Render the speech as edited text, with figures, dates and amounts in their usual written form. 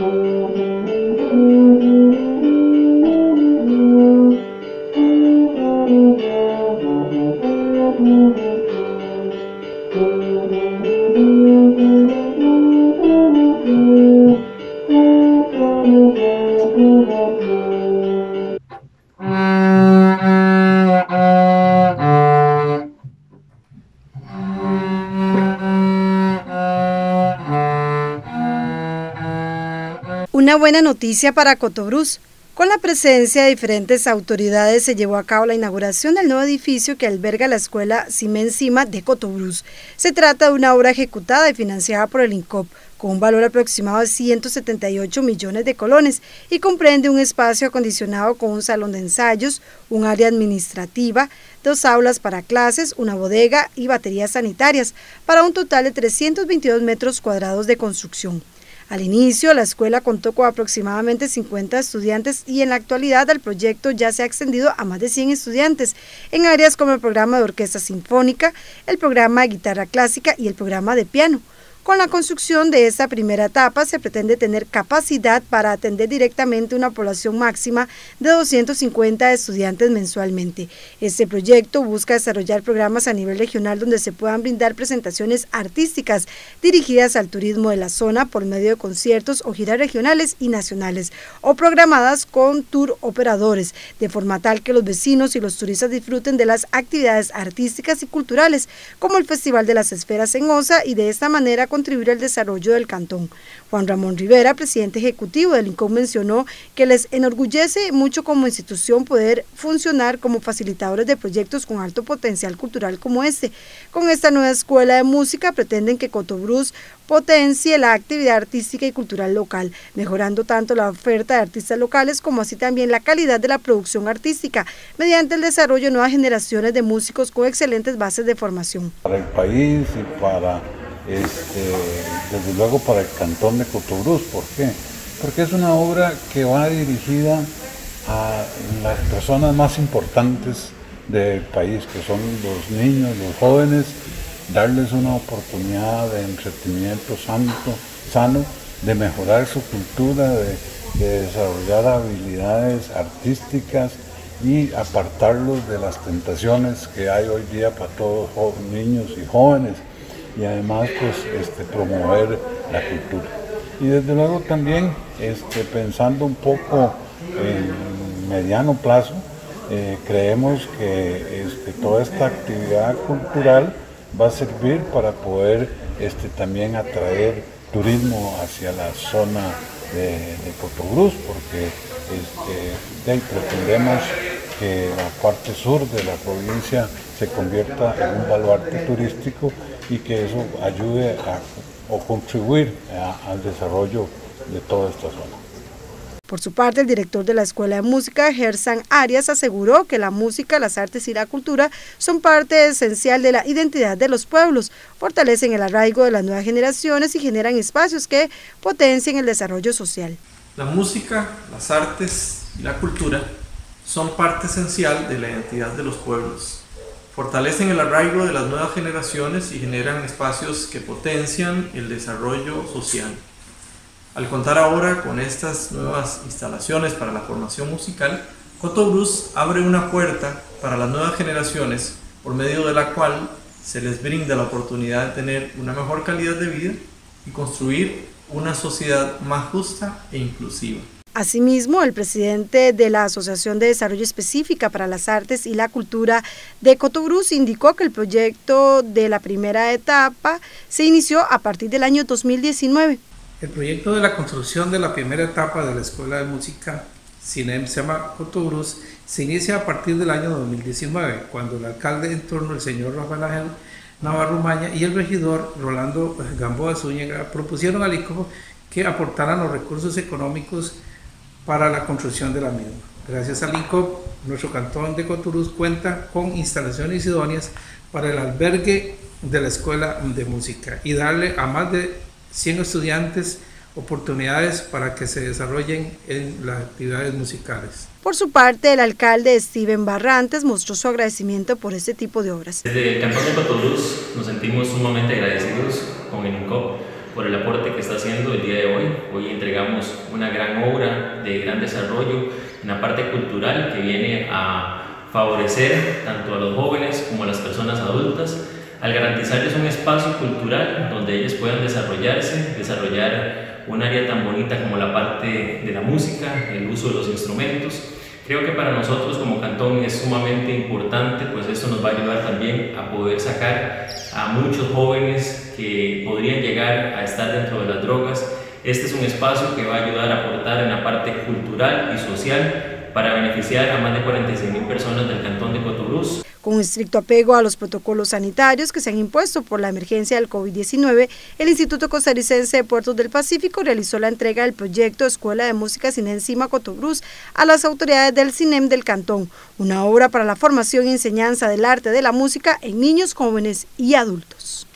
Una buena noticia para Cotobruz. Con la presencia de diferentes autoridades se llevó a cabo la inauguración del nuevo edificio que alberga la escuela Cima de Cotobruz. Se trata de una obra ejecutada y financiada por el INCOP con un valor aproximado de 178 millones de colones y comprende un espacio acondicionado con un salón de ensayos, un área administrativa, 2 aulas para clases, una bodega y baterías sanitarias, para un total de 322 metros cuadrados de construcción. Al inicio, la escuela contó con aproximadamente 50 estudiantes y en la actualidad el proyecto ya se ha extendido a más de 100 estudiantes en áreas como el programa de orquesta sinfónica, el programa de guitarra clásica y el programa de piano. Con la construcción de esta primera etapa se pretende tener capacidad para atender directamente una población máxima de 250 estudiantes mensualmente. Este proyecto busca desarrollar programas a nivel regional donde se puedan brindar presentaciones artísticas dirigidas al turismo de la zona por medio de conciertos o giras regionales y nacionales o programadas con tour operadores, de forma tal que los vecinos y los turistas disfruten de las actividades artísticas y culturales como el Festival de las Esferas en Osa y de esta manera contribuir al desarrollo del cantón. Juan Ramón Rivera, presidente ejecutivo del INCOP, mencionó que les enorgullece mucho como institución poder funcionar como facilitadores de proyectos con alto potencial cultural como este. Con esta nueva escuela de música pretenden que Cotobruz potencie la actividad artística y cultural local, mejorando tanto la oferta de artistas locales como así también la calidad de la producción artística, mediante el desarrollo de nuevas generaciones de músicos con excelentes bases de formación. Para el país y para desde luego para el cantón de Cotobruz. ¿Por qué? Porque es una obra que va dirigida a las personas más importantes del país, que son los niños, los jóvenes, darles una oportunidad de entretenimiento sano, de mejorar su cultura, de desarrollar habilidades artísticas y apartarlos de las tentaciones que hay hoy día para todos los niños y jóvenes. Y además pues promover la cultura. Y desde luego también pensando un poco en mediano plazo, creemos que toda esta actividad cultural va a servir para poder también atraer turismo hacia la zona de Cotobruz, porque pretendemos que la parte sur de la provincia se convierta en un baluarte turístico y que eso ayude o contribuir al desarrollo de toda esta zona. Por su parte, el director de la Escuela de Música, Gersan Arias, aseguró que la música, las artes y la cultura son parte esencial de la identidad de los pueblos, fortalecen el arraigo de las nuevas generaciones y generan espacios que potencien el desarrollo social. La música, las artes y la cultura son parte esencial de la identidad de los pueblos. Fortalecen el arraigo de las nuevas generaciones y generan espacios que potencian el desarrollo social. Al contar ahora con estas nuevas instalaciones para la formación musical, Cotobruz abre una puerta para las nuevas generaciones por medio de la cual se les brinda la oportunidad de tener una mejor calidad de vida y construir una sociedad más justa e inclusiva. Asimismo, el presidente de la Asociación de Desarrollo Específica para las Artes y la Cultura de Cotobruz indicó que el proyecto de la primera etapa se inició a partir del año 2019. El proyecto de la construcción de la primera etapa de la Escuela de Música Cima Cotobruz se inicia a partir del año 2019, cuando el alcalde en turno, el señor Rafael Ángel Navarro Maña, y el regidor Rolando Gamboa Zúñiga propusieron al INCOP que aportaran los recursos económicos para la construcción de la misma. Gracias al INCOP, nuestro cantón de Cotobruz cuenta con instalaciones idóneas para el albergue de la Escuela de Música y darle a más de 100 estudiantes oportunidades para que se desarrollen en las actividades musicales. Por su parte, el alcalde Steven Barrantes mostró su agradecimiento por este tipo de obras. Desde el cantón de Cotobruz nos sentimos sumamente agradecidos con el INCOP por el aporte que está haciendo el día de hoy. Hoy entregamos una gran obra de gran desarrollo en la parte cultural que viene a favorecer tanto a los jóvenes como a las personas adultas, al garantizarles un espacio cultural donde ellos puedan desarrollar un área tan bonita como la parte de la música, el uso de los instrumentos. Creo que para nosotros como cantón es sumamente importante, pues esto nos va a ayudar también a poder sacar a muchos jóvenes que podrían llegar a estar dentro de las drogas. Este es un espacio que va a ayudar a aportar en la parte cultural y social para beneficiar a más de 46.000 personas del cantón de Cotobruz. Con estricto apego a los protocolos sanitarios que se han impuesto por la emergencia del COVID-19, el Instituto Costarricense de Puertos del Pacífico realizó la entrega del proyecto Escuela de Música Cinem Cima Cotobruz a las autoridades del Cinem del cantón, una obra para la formación y enseñanza del arte de la música en niños, jóvenes y adultos.